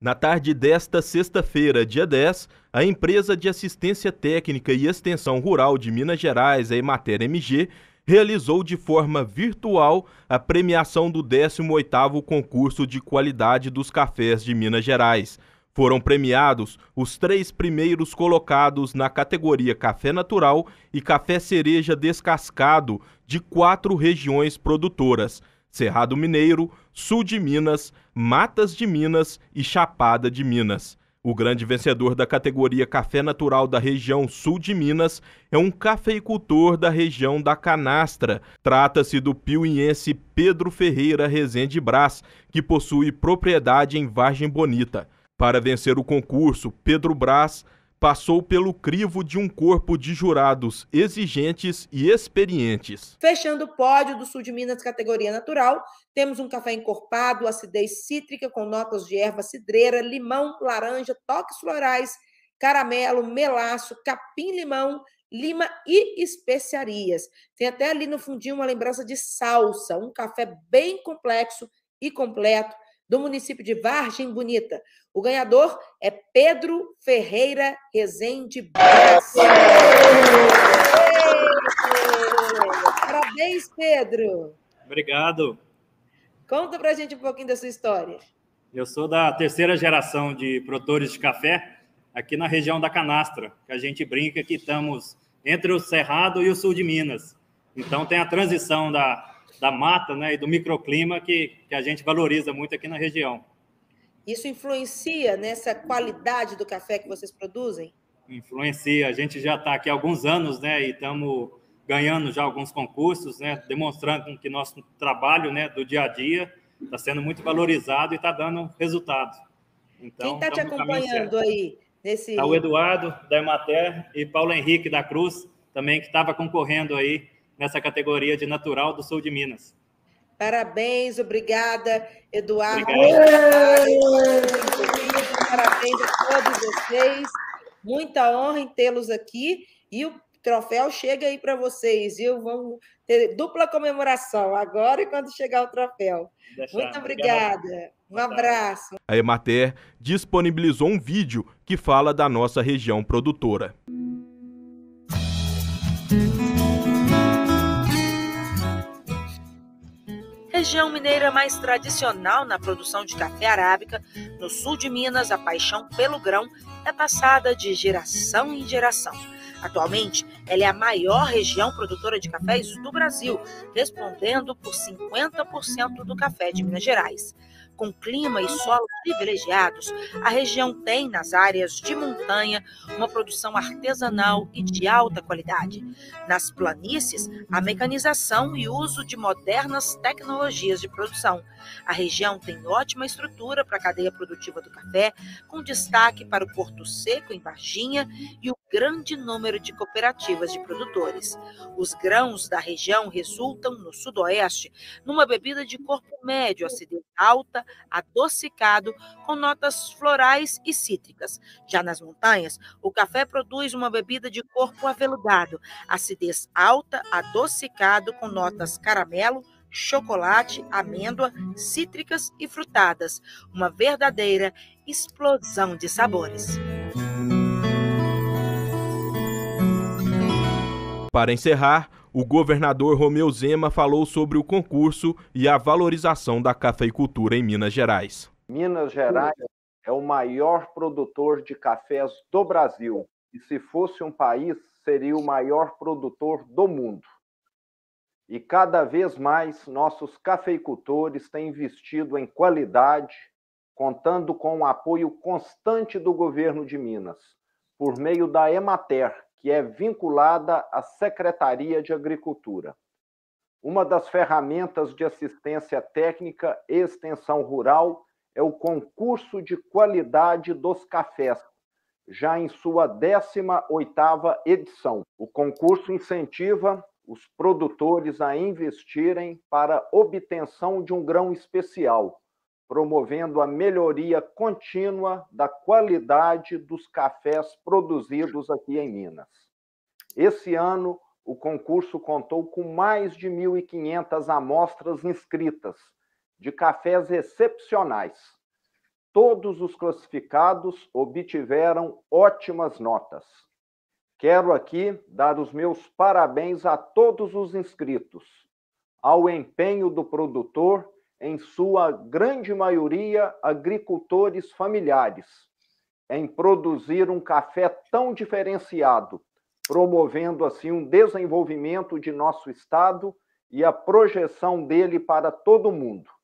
Na tarde desta sexta-feira, dia 10, a empresa de assistência técnica e extensão rural de Minas Gerais, a Emater MG, realizou de forma virtual a premiação do 18º concurso de qualidade dos cafés de Minas Gerais. Foram premiados os 3 primeiros colocados na categoria Café Natural e Café Cereja Descascado de 4 regiões produtoras: Cerrado Mineiro, Sul de Minas, Matas de Minas e Chapada de Minas. O grande vencedor da categoria Café Natural da região Sul de Minas é um cafeicultor da região da Canastra. Trata-se do piuiense Pedro Ferreira Rezende Brás, que possui propriedade em Vargem Bonita. Para vencer o concurso, Pedro Brás passou pelo crivo de um corpo de jurados exigentes e experientes. Fechando o pódio do Sul de Minas, categoria natural, temos um café encorpado, acidez cítrica com notas de erva cidreira, limão, laranja, toques florais, caramelo, melaço, capim-limão, lima e especiarias. Tem até ali no fundinho uma lembrança de salsa, um café bem complexo e completo, do município de Vargem Bonita. O ganhador é Pedro Ferreira Rezende Brás. Parabéns, Pedro. Obrigado. Conta pra gente um pouquinho da sua história. Eu sou da terceira geração de produtores de café aqui na região da Canastra, que a gente brinca que estamos entre o Cerrado e o Sul de Minas. Então tem a transição da mata, né, e do microclima que a gente valoriza muito aqui na região. Isso influencia nessa qualidade do café que vocês produzem? Influencia. A gente já está aqui há alguns anos, né, e estamos ganhando já alguns concursos, né, demonstrando que nosso trabalho, né, do dia a dia está sendo muito valorizado e está dando resultado. Então, quem está te acompanhando aí? Está o Eduardo, da Emater, e Paulo Henrique da Cruz, também, que estava concorrendo aí nessa categoria de natural do Sul de Minas. Parabéns, obrigada, Eduardo. Parabéns a todos vocês. Muita honra em tê-los aqui. E o troféu chega aí para vocês, viu? Vamos ter dupla comemoração, agora e quando chegar o troféu. Muito obrigada. Um abraço. A Emater disponibilizou um vídeo que fala da nossa região produtora. Região mineira mais tradicional na produção de café arábica, no sul de Minas, a paixão pelo grão é passada de geração em geração. Atualmente, ela é a maior região produtora de cafés do Brasil, respondendo por 50% do café de Minas Gerais. Com clima e solo privilegiados, a região tem, nas áreas de montanha, uma produção artesanal e de alta qualidade. Nas planícies, a mecanização e uso de modernas tecnologias de produção. A região tem ótima estrutura para a cadeia produtiva do café, com destaque para o Porto Seco, em Varginha, e o grande número de cooperativas de produtores. Os grãos da região resultam, no sudoeste, numa bebida de corpo médio, acidez alta, adocicado, com notas florais e cítricas. Já nas montanhas, o café produz uma bebida de corpo aveludado, acidez alta, adocicado, com notas caramelo, chocolate, amêndoa, cítricas e frutadas. Uma verdadeira explosão de sabores. Para encerrar, o governador Romeu Zema falou sobre o concurso e a valorização da cafeicultura em Minas Gerais. Minas Gerais é o maior produtor de cafés do Brasil. E se fosse um país, seria o maior produtor do mundo. E cada vez mais nossos cafeicultores têm investido em qualidade, contando com o apoio constante do governo de Minas, por meio da Emater, que é vinculada à Secretaria de Agricultura. Uma das ferramentas de assistência técnica e extensão rural é o concurso de qualidade dos cafés, já em sua 18ª edição. O concurso incentiva os produtores a investirem para obtenção de um grão especial, promovendo a melhoria contínua da qualidade dos cafés produzidos aqui em Minas. Esse ano, o concurso contou com mais de 1.500 amostras inscritas, de cafés excepcionais. todos os classificados obtiveram ótimas notas. Quero aqui dar os meus parabéns a todos os inscritos, ao empenho do produtor, em sua grande maioria agricultores familiares, em produzir um café tão diferenciado, promovendo assim um desenvolvimento de nosso estado e a projeção dele para todo o mundo.